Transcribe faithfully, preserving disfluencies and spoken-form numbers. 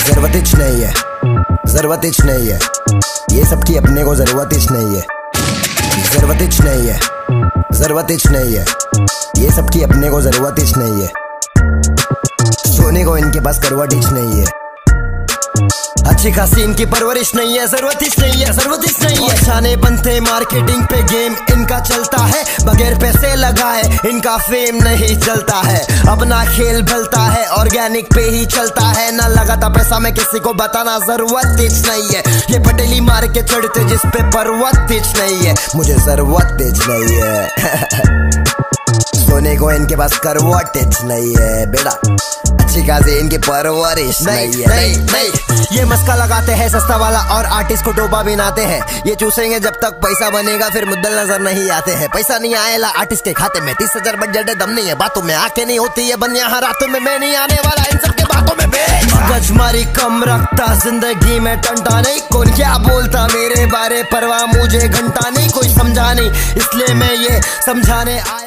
जरूरत ही नहीं है, जरूरत ही नहीं है, ये सबकी अपने को जरूरत ही नहीं है। जरूरत ही नहीं है, जरूरत ही नहीं है, ये सबकी अपने को जरूरत ही नहीं है। सोने को इनके पास करवट ही नहीं है, अच्छी खासी इनकी परवरिश नहीं है। जरूरत ही नहीं है, जरूरत ही नहीं है। छाने बनते मार्केटिंग पे गेम इनका चलता है, बगैर पैसे लगाए इनका फेम नहीं चलता है। अपना खेल भलता है, ऑर्गेनिक पे ही चलता है, ना लगाता पैसा मैं किसी को बताना जरूरत ही नहीं है। ये पटेली मार के चढ़ते जिस पे पर्वत ही नहीं है, मुझे जरूरत ही नहीं है। सोने को इनके पास करवट ही नहीं है बेटा, अच्छी खासी इनकी परवरिश नहीं है। नहीं नहीं, ये मस्का लगाते हैं सस्ता वाला और आर्टिस्ट को डोबा बिनाते हैं। ये चूसेंगे जब तक पैसा बनेगा, फिर मुद्दल नजर नहीं आते हैं। पैसा नहीं आएला आर्टिस्ट के खाते में, तीस हजार बजट है, दम नहीं है बातों में, आके नहीं होती है बन यहाँ रातों में। मैं नहीं आने वाला इन सबके बातों में, गजमारी कम रखता जिंदगी में टंटा नहीं। कौन क्या बोलता मेरे बारे परवाह मुझे घंटा नहीं, कोई समझा नहीं इसलिए मैं ये समझाने आया।